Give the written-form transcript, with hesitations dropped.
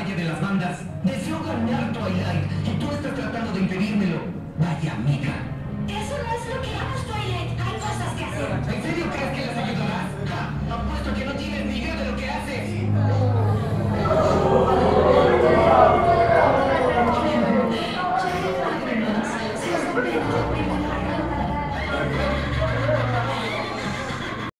Valle de las Bandas. Deseo ganar Twilight y tú estás tratando de impedírmelo. Vaya amiga. Eso no es lo que hagas, Twilight. Hay cosas que hacer. ¿En serio crees que las ayudarás? Ja, apuesto que no tienes ni